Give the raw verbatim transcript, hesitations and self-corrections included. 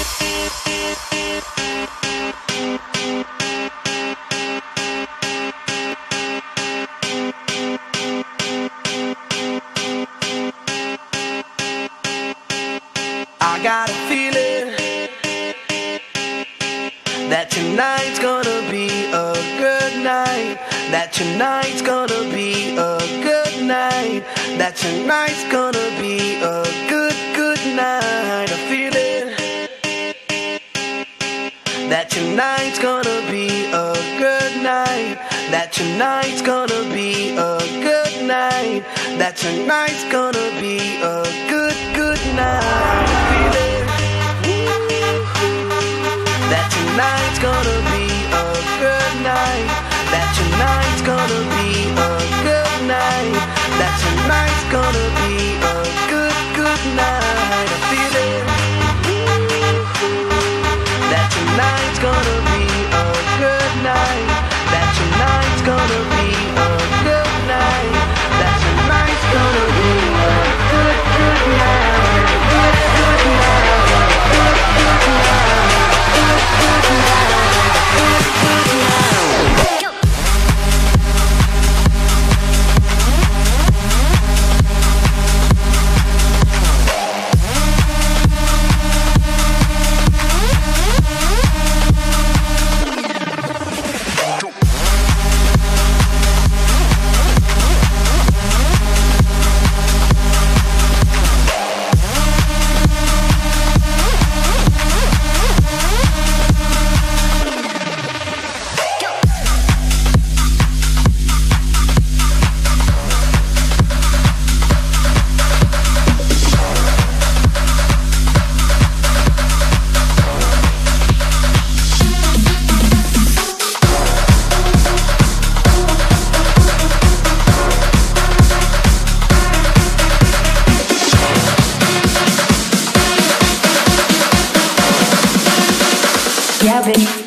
I got a feeling that tonight's gonna be a good night. That tonight's gonna be a good night. That tonight's gonna be a good, good night. A feeling that tonight's gonna be a good night. That tonight's gonna be a good night. That tonight's gonna be a good, good night. A feeling that tonight's gonna be a good night. That tonight's gonna be a good night. That tonight's gonna be a good, good night. A feeling that tonight's gonna be a good night. That tonight's gonna be a good night. That tonight's gonna be a good, good night. Good, good night. Good, good night. Good, good night. Good, good night. Yeah, bitch.